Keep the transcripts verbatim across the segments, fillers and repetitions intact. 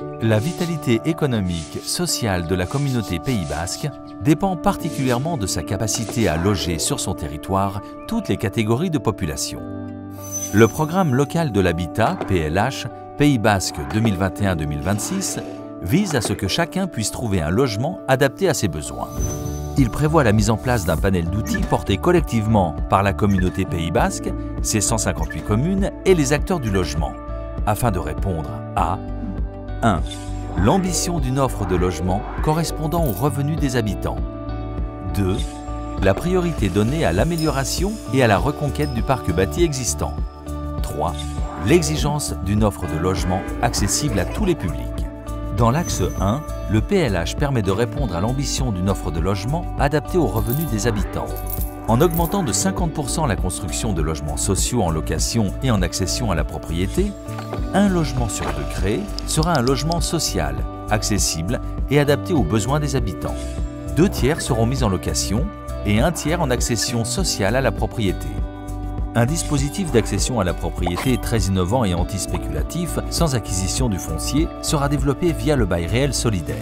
La vitalité économique, sociale de la communauté Pays Basque dépend particulièrement de sa capacité à loger sur son territoire toutes les catégories de population. Le programme local de l'habitat, P L H, Pays Basque deux mille vingt et un deux mille vingt-six, vise à ce que chacun puisse trouver un logement adapté à ses besoins. Il prévoit la mise en place d'un panel d'outils portés collectivement par la communauté Pays Basque, ses cent cinquante-huit communes et les acteurs du logement, afin de répondre à un. L'ambition d'une offre de logement correspondant aux revenus des habitants. deux. La priorité donnée à l'amélioration et à la reconquête du parc bâti existant. trois. L'exigence d'une offre de logement accessible à tous les publics. Dans l'axe un, le P L H permet de répondre à l'ambition d'une offre de logement adaptée aux revenus des habitants. En augmentant de cinquante pour cent la construction de logements sociaux en location et en accession à la propriété, un logement sur deux créé sera un logement social, accessible et adapté aux besoins des habitants. Deux tiers seront mis en location et un tiers en accession sociale à la propriété. Un dispositif d'accession à la propriété très innovant et anti-spéculatif, sans acquisition du foncier, sera développé via le bail réel solidaire.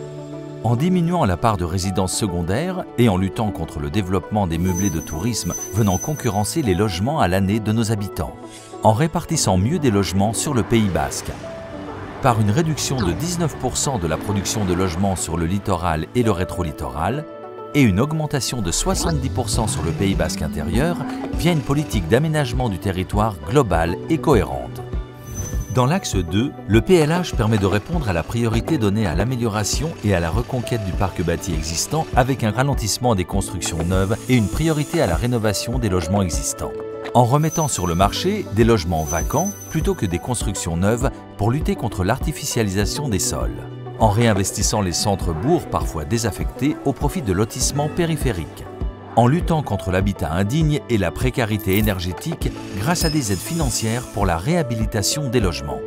En diminuant la part de résidences secondaires et en luttant contre le développement des meublés de tourisme venant concurrencer les logements à l'année de nos habitants. En répartissant mieux des logements sur le Pays Basque. Par une réduction de dix-neuf pour cent de la production de logements sur le littoral et le rétro-littoral, et une augmentation de soixante-dix pour cent sur le Pays Basque intérieur via une politique d'aménagement du territoire globale et cohérente. Dans l'axe deux, le P L H permet de répondre à la priorité donnée à l'amélioration et à la reconquête du parc bâti existant avec un ralentissement des constructions neuves et une priorité à la rénovation des logements existants. En remettant sur le marché des logements vacants plutôt que des constructions neuves pour lutter contre l'artificialisation des sols. En réinvestissant les centres-bourgs parfois désaffectés au profit de lotissements périphériques. En luttant contre l'habitat indigne et la précarité énergétique grâce à des aides financières pour la réhabilitation des logements.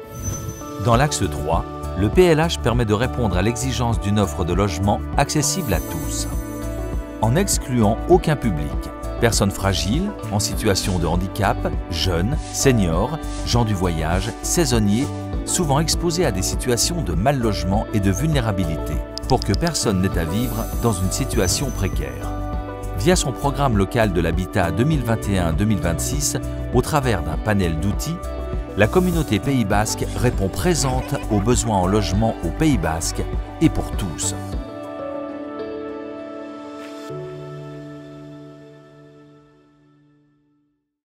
Dans l'axe trois, le P L H permet de répondre à l'exigence d'une offre de logement accessible à tous. En n'excluant aucun public, personnes fragiles, en situation de handicap, jeunes, seniors, gens du voyage, saisonniers, souvent exposés à des situations de mal logement et de vulnérabilité, pour que personne n'ait à vivre dans une situation précaire. Via son programme local de l'habitat deux mille vingt et un deux mille vingt-six, au travers d'un panel d'outils, la communauté Pays Basque répond présente aux besoins en logement au Pays Basque et pour tous.